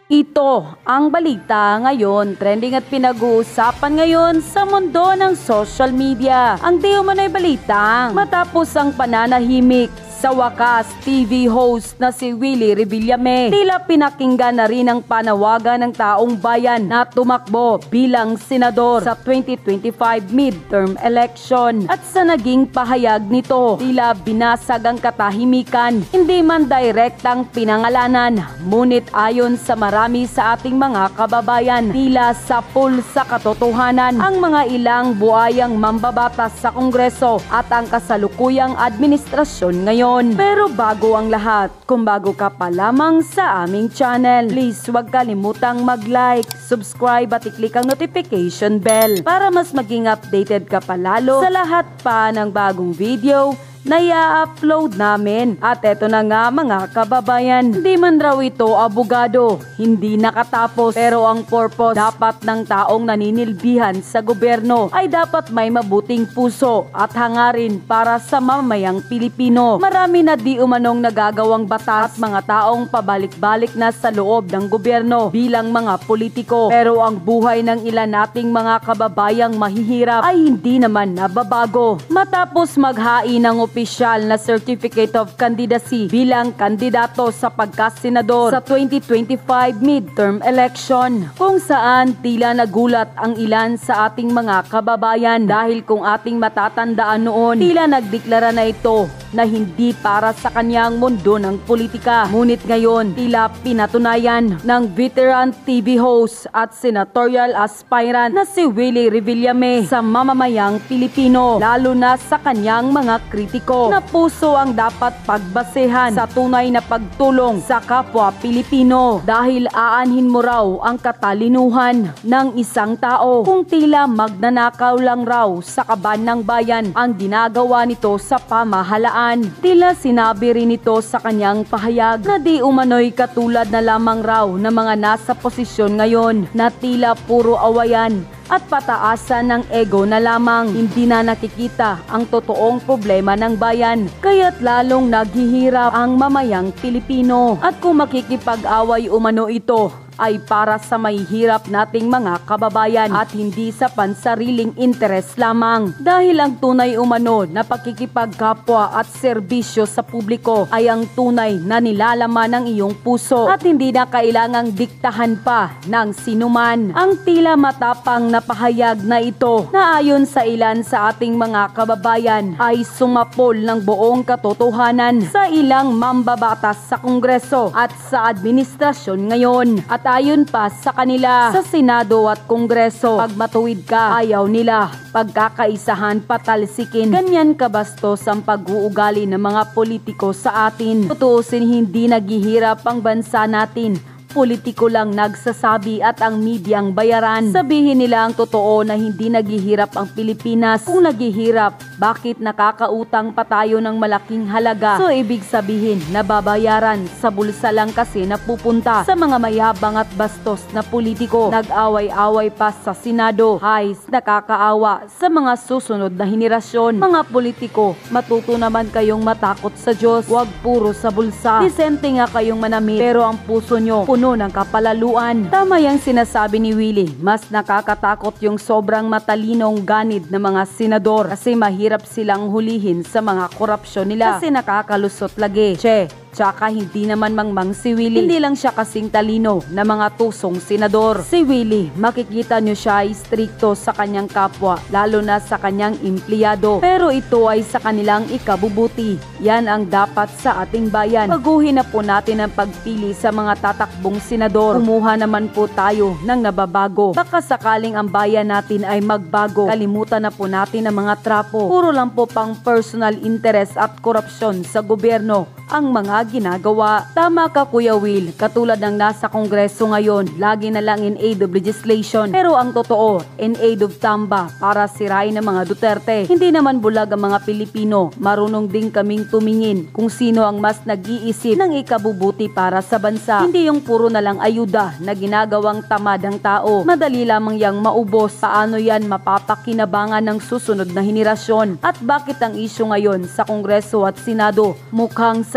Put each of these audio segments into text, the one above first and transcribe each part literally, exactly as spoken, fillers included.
Ito ang balita ngayon, trending at pinag-uusapan ngayon sa mundo ng social media. Ang di umano'y balita matapos ang pananahimik sa wakas, T V host na si Willie Revillame tila pinakinggan na rin ang panawagan ng taong bayan na tumakbo bilang senador sa twenty twenty-five midterm election. At sa naging pahayag nito, tila binasag ang katahimikan, hindi man direktang pinangalanan, ngunit ayon sa marami sa ating mga kababayan, tila sapul sa katotohanan ang mga ilang buayang mambabatas sa Kongreso at ang kasalukuyang administrasyon ngayon. Pero bago ang lahat, kung bago ka pa lamang sa aming channel, please huwag kalimutang mag-like, subscribe at i-click ang notification bell para mas maging updated ka pa lalo sa lahat pa ng bagong video na i-upload namin. At eto na nga mga kababayan, hindi man raw ito abogado, hindi nakatapos, pero ang purpose dapat ng taong naninilbihan sa gobyerno ay dapat may mabuting puso at hangarin para sa mamamayang Pilipino. Marami na di umanong nagagawang batas at mga taong pabalik-balik na sa loob ng gobyerno bilang mga politiko, pero ang buhay ng ilan nating mga kababayang mahihirap ay hindi naman nababago. Matapos maghain ng opisyal na Certificate of Candidacy bilang kandidato sa pagkasenador sa twenty twenty-five midterm election, kung saan tila nagulat ang ilan sa ating mga kababayan dahil kung ating matatandaan noon, tila nagdeklara na ito na hindi para sa kanyang mundo ng politika. Ngunit ngayon, tila pinatunayan ng veteran T V host at senatorial aspirant na si Willie Revillame sa mamamayang Pilipino, lalo na sa kanyang mga kritiko, na puso ang dapat pagbasehan sa tunay na pagtulong sa kapwa Pilipino dahil aanhin mo raw ang katalinuhan ng isang tao kung tila magnanakaw lang raw sa kaban ng bayan ang ginagawa nito sa pamahalaan. Tila sinabi rin ito sa kanyang pahayag na di umano'y katulad na lamang raw ng mga nasa posisyon ngayon na tila puro awayan at pataasan ng ego na lamang, hindi na nakikita ang totoong problema ng bayan, kaya't lalong naghihirap ang mamayang Pilipino. At kung makikipag-away umano ito ay para sa mahihirap nating mga kababayan at hindi sa pansariling interes lamang, dahil ang tunay umano na pakikipagkapwa at serbisyo sa publiko ay ang tunay na nilalaman ng iyong puso at hindi na kailangang diktahan pa ng sinuman. Ang tila matapang na pahayag na ito, na ayon sa ilan sa ating mga kababayan ay sumapol ng buong katotohanan sa ilang mambabatas sa Kongreso at sa administrasyon ngayon. At ayon pa sa kanila, sa Senado at Kongreso, pag matuwid ka, ayaw nila pagkakaisahan, patalsikin. Ganyan kabastos ang pag-uugali ng mga politiko sa atin. Tutuusin, hindi naghihirap ang bansa natin, politiko lang nagsasabi at ang medyang bayaran. Sabihin nila ang totoo na hindi naghihirap ang Pilipinas. Kung naghihirap, bakit nakakautang pa tayo ng malaking halaga? So ibig sabihin, nababayaran sa bulsa lang kasi napupunta sa mga mayabang at bastos na politiko. Nag-away-away pa sa Senado. Hays, nakakaawa sa mga susunod na henerasyon. Mga politiko, matuto naman kayong matakot sa Diyos. Huwag puro sa bulsa. Disente nga kayong manamit, pero ang puso nyo puno ng kapalaluan. Tama yung sinasabi ni Willie, mas nakakatakot yung sobrang matalinong ganid ng mga senador kasi mahirap silang hulihin sa mga korupsyon nila kasi nakakalusot lagi. Che, tsaka hindi naman mangmang si Willie. Hindi lang siya kasing talino na mga tusong senador. Si Willie, makikita nyo siya ay strikto sa kanyang kapwa, lalo na sa kanyang empleyado. Pero ito ay sa kanilang ikabubuti. Yan ang dapat sa ating bayan. Baguhin na po natin ang pagpili sa mga tatakbong senador. Kumuha naman po tayo ng nababago. Baka sakaling ang bayan natin ay magbago. Kalimutan na po natin ang mga trapo. Puro lang po pang personal interest at korupsyon sa gobyerno ang mga ginagawa. Tama ka Kuya Will, katulad ng nasa Kongreso ngayon, lagi na lang in aid of legislation. Pero ang totoo, in aid of tamba para sirain ng mga Duterte. Hindi naman bulag ang mga Pilipino, marunong din kaming tumingin kung sino ang mas nag-iisip ng ikabubuti para sa bansa. Hindi yung puro na lang ayuda na ginagawang tamad ang tao. Madali lamang yang maubos. Paano yan mapapakinabangan ng susunod na henerasyon? At bakit ang isyu ngayon sa Kongreso at Senado mukhang sa mga Duterte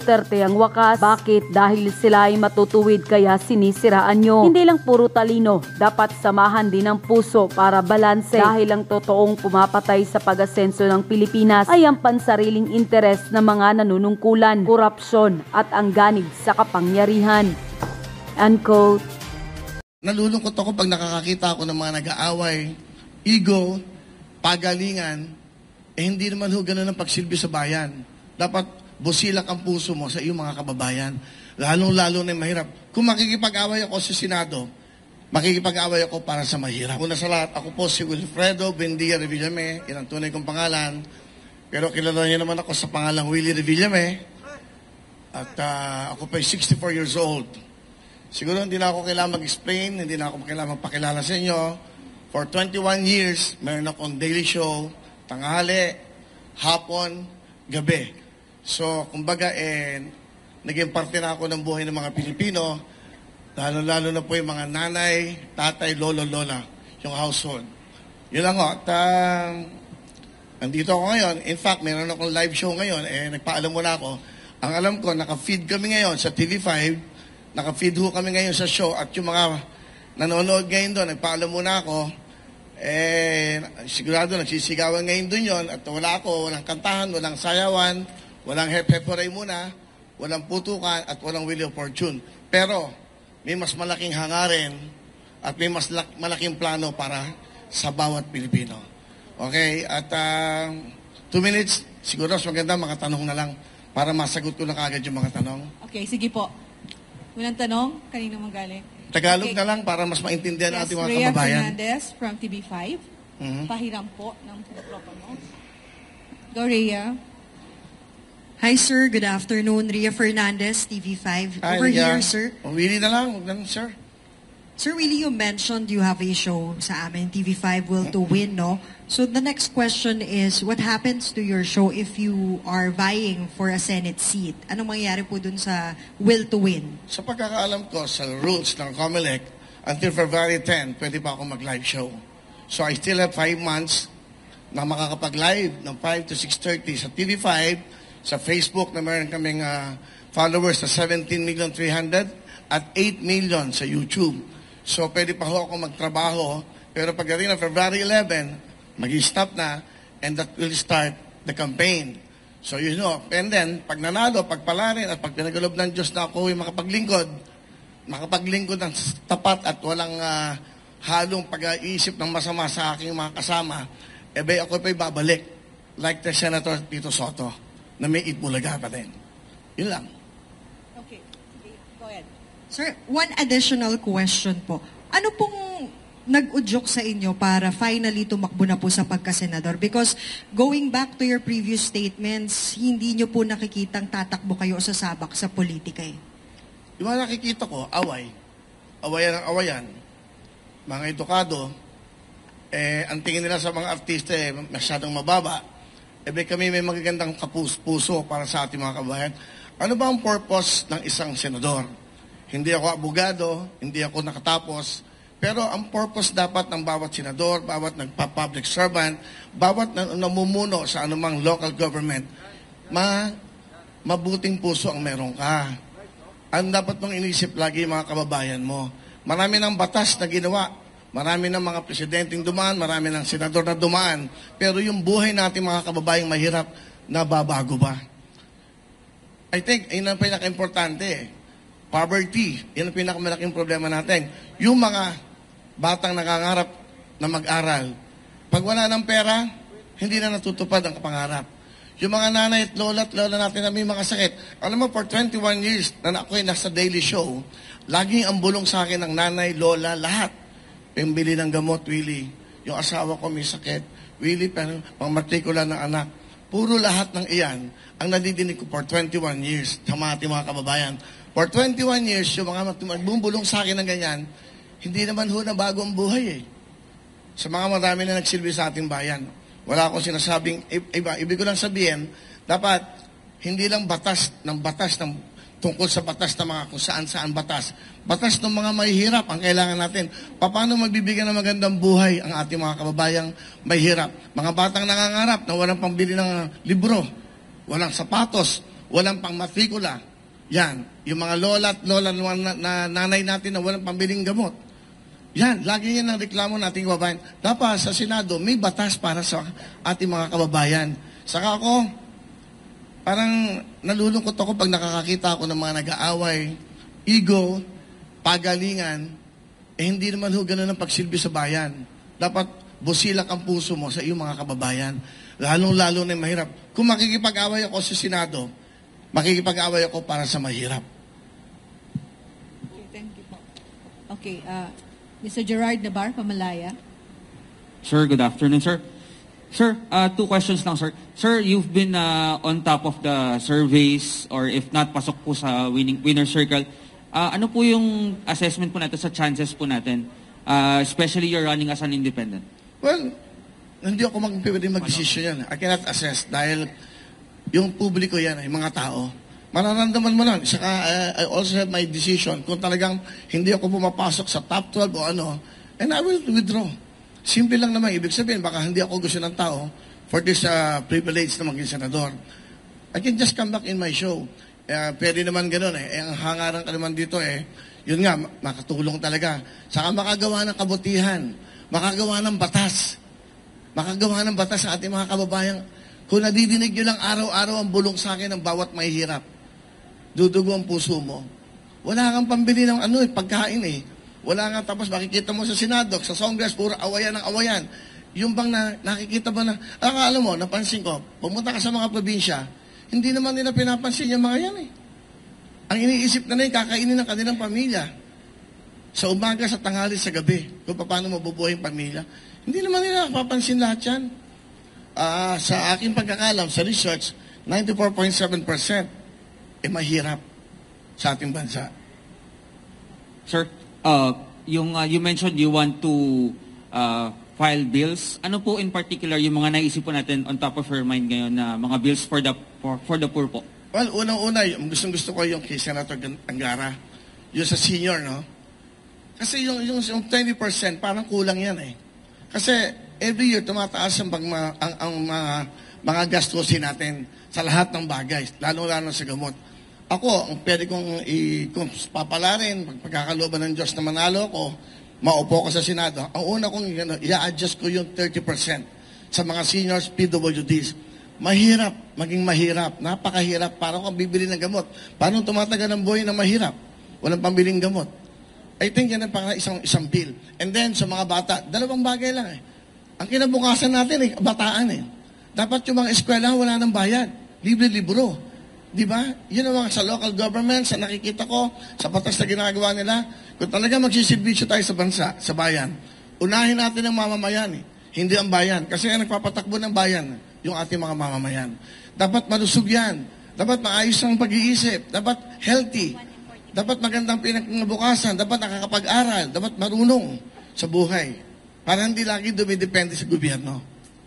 Duterte ang wakas. Bakit? Dahil sila ay matutuwid kaya sinisiraan nyo. Hindi lang puro talino, dapat samahan din ang puso para balanse. Dahil ang totoong pumapatay sa pag-asenso ng Pilipinas ay ang pansariling interes ng mga nanunungkulan, korupsyon at ang ganig sa kapangyarihan. Unquote. Nalulungkot ako pag nakakakita ako ng mga nag-aaway, ego, pagalingan, eh hindi naman ho ganun ang pagsilbi sa bayan. Dapat busilak ang puso mo sa iyong mga kababayan. Lalong-lalo na mahirap. Kung makikipag-away ako sa Senado, makikipag-away ako para sa mahirap. Una sa lahat, ako po si Wilfredo Buendia Revillame, yan ang tunay kong pangalan. Pero kilala niyo naman ako sa pangalang Willie Revillame. At uh, ako pa ay sixty-four years old. Siguro hindi na ako kailangan mag-explain, hindi na ako kailangan magpakilala sa inyo. For twenty-one years, meron akong daily show, tanghali, hapon, gabi. So, kumbaga, eh, naging parte na ako ng buhay ng mga Pilipino, lalo-lalo na po yung mga nanay, tatay, lolo, lola, yung household. Yun lang ho. At, uh, nandito ako ngayon. In fact, meron akong live show ngayon. Eh, nagpaalam muna ako. Ang alam ko, naka-feed kami ngayon sa T V five. Naka-feed ho kami ngayon sa show. At yung mga nanonood ngayon doon, nagpaalam muna ako. Eh, sigurado nagsisigawan ngayon doon yon. At wala ako, walang kantahan, walang sayawan, walang hep-heporay muna, walang putukan, at walang Wheel of Fortune. Pero, may mas malaking hangarin at may mas malaking plano para sa bawat Pilipino. Okay? At uh, two minutes, siguro mas maganda mga tanong na lang para masagot ko na kagad yung mga tanong. Okay, sige po. Unang tanong, kanino magaling? Tagalog okay. na lang para mas maintindihan yes, natin mga Rhea kababayan. Fernandez from T V five. Mm-hmm. Pahiram po ng mikropono. Go, Rhea. Hi, sir. Good afternoon. Rhea Fernandez, T V five. Hi, Over Rhea. here, sir. Oh, Willie na lang. Huwag na, sir. Sir Willie, you mentioned you have a show sa amin, T V five, Will to Win, no? So the next question is, what happens to your show if you are vying for a Senate seat? Anong mangyayari po dun sa Will to Win? Sa pagkakaalam ko, sa rules ng COMELEC, until February tenth, pwede pa ako mag-live show. So I still have five months na makakapag-live ng five to six thirty sa T V five, sa Facebook na meron kaming uh, followers na seventeen million three hundred at eight million sa YouTube. So pwede pa ho ako magtrabaho, pero pagdating ng February eleventh, mag-stop na, and that will start the campaign. So you know, and then, pag nanalo, pagpalarin, at pag pinagalob ng Diyos na ako yung makapaglingkod, makapaglingkod ng tapat at walang uh, halong pag-iisip ng masama sa aking mga kasama, eh ba ako pa'y babalik, like the Senator Tito Soto, na may itbulaga pa din. Yun lang. Okay, go ahead. Sir, one additional question po. Ano pong nag-udyok sa inyo para finally tumakbo na po sa pagkasenador? Because going back to your previous statements, hindi nyo po nakikitang tatakbo kayo sa sabak sa politika eh. Yung mga nakikita ko, away. Awayan ang awayan. Mga edukado, eh, ang tingin nila sa mga artista eh, masyadong mababa. Eh, kami may magagandang kapus-puso para sa ating mga kabayan. Ano ba ang purpose ng isang senador? Hindi ako abogado, hindi ako nakatapos, pero ang purpose dapat ng bawat senador, bawat nagpa-public servant, bawat na namumuno sa anumang local government, ma mabuting puso ang meron ka. Ang dapat mong inisip lagi mga kababayan mo. Marami ng batas na ginawa, marami ng mga presidenteng dumaan, marami ng senador na dumaan, pero yung buhay natin mga kababayang mahirap, nababago ba? I think, yun ang pinaka-importante eh. Poverty, yun ang pinakamalaking problema natin. Yung mga batang nangangarap na mag-aral, pag wala ng pera, hindi na natutupad ang pangarap. Yung mga nanay at lola at lola natin na may mga sakit. Alam mo, for twenty-one years na ako'y nasa daily show, laging ang bulong sa akin ng nanay, lola, lahat. Pembili ng gamot, Willie. Yung asawa ko may sakit. Willie, pero pang matrikula ng anak. Puro lahat ng iyan ang nadidinig ko for twenty-one years sa mga ating mga kababayan. For twenty-one years, yung mga magbubulong sa akin ng ganyan, hindi naman ho na bago ang buhay eh. Sa mga marami na nagsilbi sa ating bayan. Wala akong sinasabing iba. Ibig ko lang sabihin, dapat hindi lang batas ng batas ng tungkol sa batas ng mga kung saan-saan batas. Batas ng mga mahihirap ang kailangan natin. Paano magbibigyan ng magandang buhay ang ating mga kababayang mahihirap? Mga batang nangangarap na walang pambili ng libro, walang sapatos, walang pang matrikula. Yan, yung mga lola at lola na, na nanay natin na walang pambiling gamot. Yan, lagi yan ang reklamo nating kababayan. Dapat sa Senado, may batas para sa ating mga kababayan. Saka ako, parang nalulungkot ako pag nakakakita ako ng mga nag-aaway, ego, pagalingan, eh hindi naman ho ganun ang pagsilbi sa bayan. Dapat busilak ang puso mo sa iyong mga kababayan. Lalong-lalo na mahirap. Kung makikipag-away ako sa Senado, makikipag-away ako para sa mahirap. Okay, thank you po. Okay, uh, Mister Gerard Nabar, Pamalaya. Sir, good afternoon, sir. Sir, uh, two questions lang, sir. Sir, you've been uh, on top of the surveys, or if not, pasok po sa winning winner circle. Uh, ano po yung assessment po natin sa chances po natin, uh, especially you're running as an independent? Well, hindi ako mag-pwede mag-desisyon yan. I cannot assess dahil yung publiko yan, yung mga tao, mararamdaman mo lang. Saka uh, I also have my decision kung talagang hindi ako pumapasok sa top twelve o ano, and I will withdraw. Simple lang naman. Ibig sabihin, baka hindi ako gusto ng tao for this uh, privilege na maging senador. I can just come back in my show. Uh, pwede naman ganun eh. eh. Ang hangaran ka naman dito eh, yun nga, makatulong talaga. Saka makagawa ng kabutihan, makagawa ng batas, makagawa ng batas sa ating mga kababayan. Kung nadidinig nyo lang araw-araw ang bulong sa akin ng bawat mahihirap, dudugo ang puso mo. Wala kang pambili ng ano eh, pagkain eh. Wala nga, tapos makikita mo sa Senado, sa Congress, puro awayan ng awayan. Yung bang na, nakikita ba na, ah, alam mo, napansin ko, pumunta ka sa mga probinsya, hindi naman nila pinapansin yung mga yan eh. Ang iniisip na na yung kakainin ng kanilang pamilya. Sa umaga, sa tanghali, sa gabi, kung paano mabubuhay yung pamilya. Hindi naman nila papansin lahat yan. Uh, sa aking pagkakalam, sa research, ninety-four point seven percent eh mahirap sa ating bansa. Sir, uh, yung uh, you mentioned you want to uh, file bills. Ano po in particular yung mga naisip po natin on top of your mind ngayon na mga bills for the for, for the poor po? Well, unang-una, gustong-gusto ko yung kay Senator Angara, yung sa senior, no? Kasi yung, yung, yung twenty percent, parang kulang yan eh. Kasi every year, tumataas ang, ang, ang, ang mga, mga gastusin natin sa lahat ng bagay, lalo-lalo sa gamot. Ako, ang pwede kong i, kung papalarin, pagkakaloban ng Diyos na manalo ko, maupo ko sa Senado, ang una kong you know, i-adjust ko yung thirty percent sa mga seniors, P W Ds. Mahirap, maging mahirap, napakahirap, parang kung bibili ng gamot. Paano tumatagal ng buhay na mahirap? Walang pambiling gamot. I think yan ang pang isang, isang bill. And then, sa mga bata, dalawang bagay lang eh. Ang kinabukasan natin eh, bataan eh. Dapat yung mga eskwela wala ng bayad. Libre-libro. Di ba? Yun ang mga sa local government, sa nakikita ko, sa batas na ginagawa nila. Kung talaga magsisilbisyo tayo sa bansa, sa bayan, unahin natin ang mamamayan eh. Hindi ang bayan. Kasi ang nagpapatakbo ng bayan, yung ating mga mamamayan. Dapat malusog yan. Dapat maayos ang pag-iisip. Dapat healthy. Dapat magandang pinagbukasan. Dapat nakakapag-aral. Dapat marunong sa buhay. Para hindi lagi dumidepende sa gobyerno.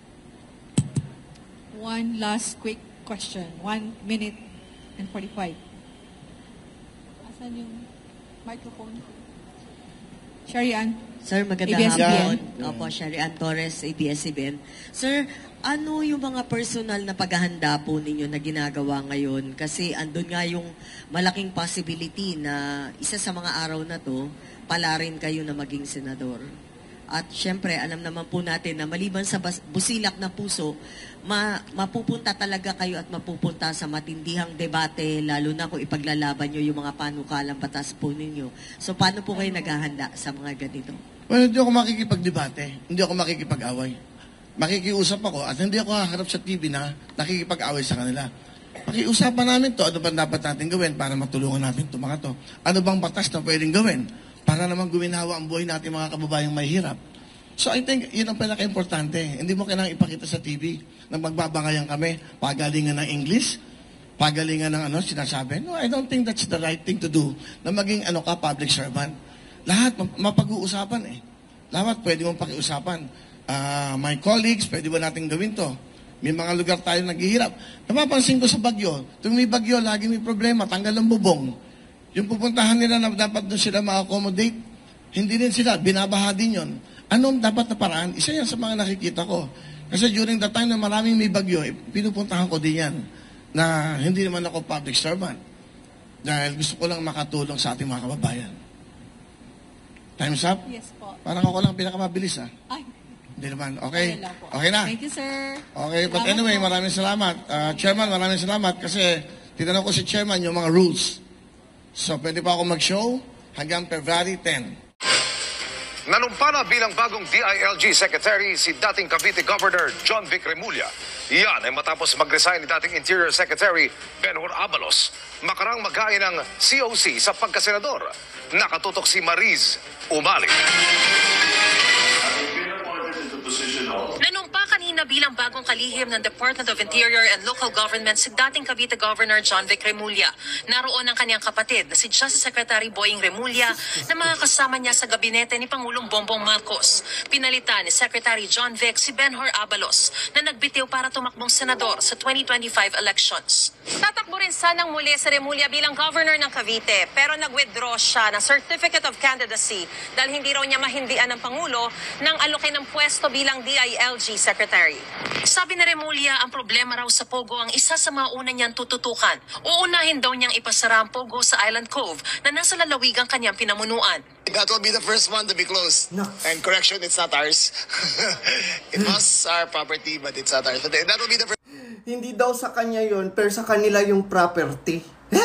One last quick question. One minute and forty-five. Asan yung microphone? Sherry Ann. Sir, magandang A B S C B N. hapon. Opo, Sherry Ann Torres, A B S C B N. Sir, ano yung mga personal na paghahanda po ninyo na ginagawa ngayon? Kasi andun nga yung malaking possibility na isa sa mga araw na to, pala rin kayo na maging senador. At syempre, alam naman po natin na maliban sa bas- busilak na puso, ma- mapupunta talaga kayo at mapupunta sa matindihang debate, lalo na kung ipaglalaban nyo yung mga panukalang batas po ninyo. So, paano po kayo naghahanda sa mga ganito? Well, hindi ako makikipagdebate. Hindi ako makikipag-away. Makikiusap ako at hindi ako haharap sa T V na nakikipag-away sa kanila. Pakiusapan namin to, ano ba dapat natin gawin para matulungan natin itong mga to? Ano bang batas na pwedeng gawin para naman guminawa ang buhay natin mga kababayang mahirap? So I think yun ang pinaka-importante. Hindi mo kailangang ipakita sa T V na magbabangayan kami, pagalingan ng English, pagalingan ng ano, sinasabi. No, I don't think that's the right thing to do na maging ano ka, public servant. Lahat mapag-uusapan eh. Lahat pwede mong pakiusapan. Uh, my colleagues, pwede ba natin gawin to? May mga lugar tayo naghihirap. Napapansin ko sa bagyo, tuwing may bagyo, lagi may problema, tanggal ang bubong. Yung pupuntahan nila na dapat doon sila ma-accommodate, hindi din sila, binabaha din yun. Anong dapat na paraan? Isa yan sa mga nakikita ko. Kasi during the time na maraming may bagyo, eh, pinupuntahan ko din yan. na hindi naman ako public servant dahil gusto ko lang makatulong sa ating mga kababayan. Time's up? Yes po. Parang ako lang pinakamabilis, ha? Ay, Hindi naman. Okay? okay lang po. Okay na? Thank you, sir. Okay, but Salamat anyway, po. maraming salamat. Uh, Chairman, maraming salamat kasi tinanong ko si Chairman yung mga rules. So, pwede pa ako mag-show hanggang February tenth. Nanumpana bilang bagong D I L G Secretary si dating Cavite Governor John Vic Remulla. Yan ay matapos mag-resign ni dating Interior Secretary Benhur Abalos. Makarang maghain ng C O C sa pagkasenador. Nakatutok si Mariz Umali. Nanumpa kanina bilang bagong kalihim ng Department of Interior and Local Government si dating Cavite Governor John Vic Remulla. Naroon ang kanyang kapatid na si Justice Secretary Boying Remulla na mga kasama niya sa gabinete ni Pangulong Bongbong Marcos. Pinalitan ni Secretary John Vic si Benhur Abalos na nagbitiw para tumakbong senador sa twenty twenty-five elections. Tatakbo rin sanang muli si Remulla bilang governor ng Cavite pero nag-withdraw siya ng Certificate of Candidacy dahil hindi raw niya mahindian ng Pangulo ng alokin ng pwesto bilang D I L G Secretary. Sabi ni Remulla, ang problema raw sa Pogo ang isa sa mga una niyang tututukan. Uunahin daw niyang ipasara ang Pogo sa Island Cove na nasa lalawigang kanyang pinamunuan. That will be the first one to be closed. No. And correction, it's not ours. It was our property, but it's not ours. But that will be the first. Hindi daw sa kanya yon, pero sa kanila yung property.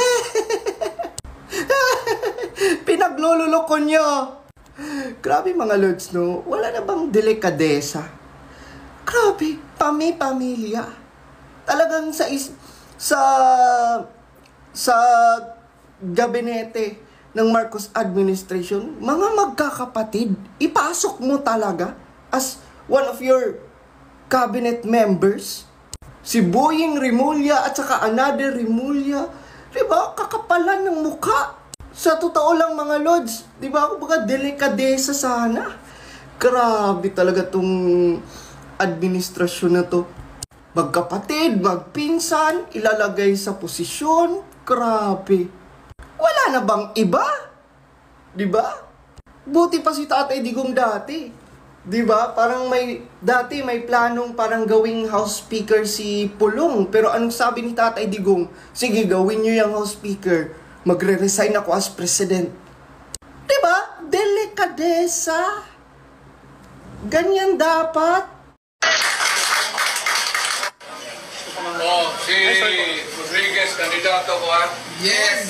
Pinaglululoko nyo. Grabe mga lods, no? Wala na bang delikadesa? Grabe, pami-pamilya. Talagang sa is sa sa gabinete ng Marcos administration, mga magkakapatid, ipasok mo talaga as one of your cabinet members. Si Boying Remulla at saka another Remulla, diba? Kakapalan ng mukha. Sa totoo lang mga lods, diba? Kumbaga delikadesa sana. Grabe talaga tong administrasyon na to. Magkapatid, magpinsan, ilalagay sa posisyon. Grabe. Wala na bang iba? Diba? Buti pa si Tatay Digong dati. Diba? Parang may, dati may planong parang gawing House Speaker si Pulong. Pero anong sabi ni Tatay Digong? Sige, gawin nyo yung House Speaker. Magre-resign ako as President. Diba? Delikadesa. Ganyan dapat. Oh, si Rodriguez, kandidato ko ha? Yes!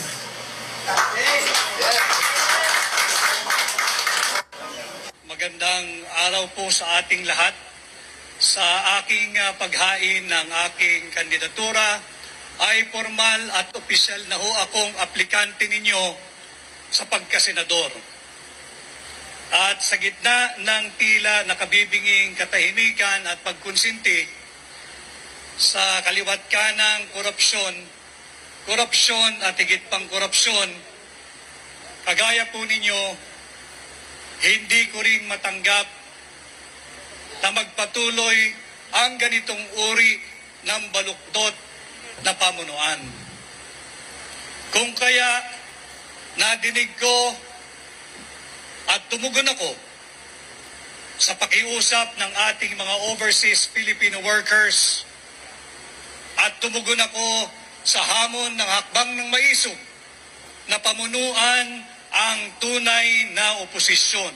Magandang araw po sa ating lahat. Sa aking uh, paghain ng aking kandidatura ay formal at opisyal na ho akong aplikante ninyo sa pagkasenador. At sa gitna ng tila nakabibinging katahimikan at pagkonsinti sa kaliwat kanang korupsyon, korupsyon at higit pang korupsyon, kagaya po ninyo, hindi ko rin matanggap na magpatuloy ang ganitong uri ng baluktot na pamunuan. Kung kaya nadinig ko at tumugon ako sa pakiusap ng ating mga overseas Filipino workers at tumugon ako sa hamon ng hakbang ng maisog na pamunuan ang tunay na oposisyon.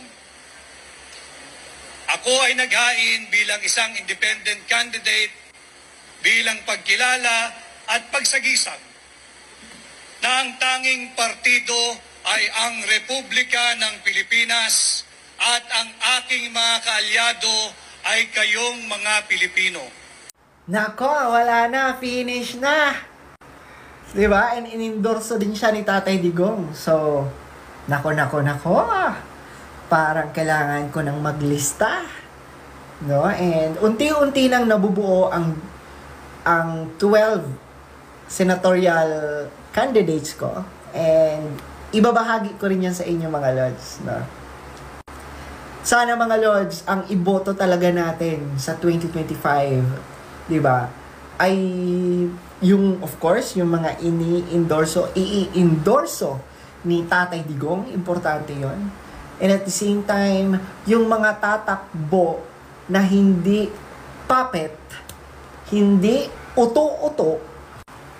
Ako ay naghain bilang isang independent candidate bilang pagkilala at pagsagisag na ang tanging partido ay ang Republika ng Pilipinas at ang aking mga kaalyado ay kayong mga Pilipino. Nako, wala na. Finish na. Diba? And in-endorso din siya ni Tatay Digong. So, nako, nako, nako. Parang kailangan ko nang maglista. No? And unti-unti nang nabubuo ang ang twelve senatorial candidates ko. And ibabahagi ko rin yan sa inyo mga lords. No? Sana mga lords, ang iboto talaga natin sa twenty twenty-five, di ba, ay yung, of course, yung mga ini-endorso, i-endorso ni Tatay Digong, importante yon. And at the same time, yung mga tatakbo na hindi puppet, hindi uto-uto,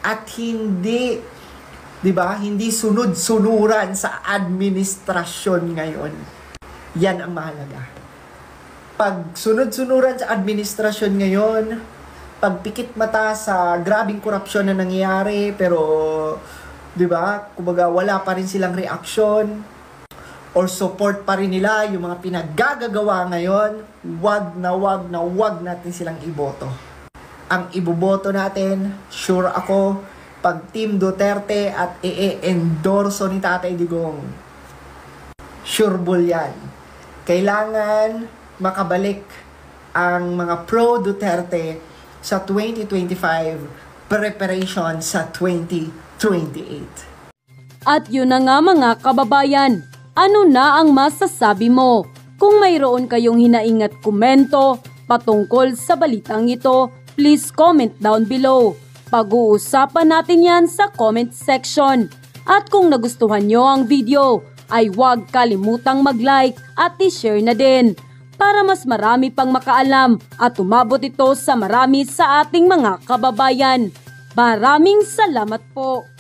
at hindi, di ba, hindi sunod-sunuran sa administrasyon ngayon. Yan ang mahalaga. Pag sunod-sunuran sa administrasyon ngayon, pagpikit mata sa grabing korupsyon na nangyayari, pero, di ba, kumbaga wala pa rin silang reaksyon, or support pa rin nila yung mga pinaggagawa ngayon, wag na wag na wag natin silang iboto. Ang iboboto natin, sure ako, pag Team Duterte at i-endorso ni Tatay Digong, sure bull yan. Kailangan makabalik ang mga pro-Duterte sa twenty twenty-five preparation sa twenty twenty-eight. At yun na nga mga kababayan, ano na ang masasabi mo? Kung mayroon kayong hinaingat komento patungkol sa balitang ito, please comment down below. Pag-uusapan natin yan sa comment section. At kung nagustuhan nyo ang video, ay huwag kalimutang mag-like at i-share na din para mas marami pang makaalam at umabot ito sa marami sa ating mga kababayan. Maraming salamat po!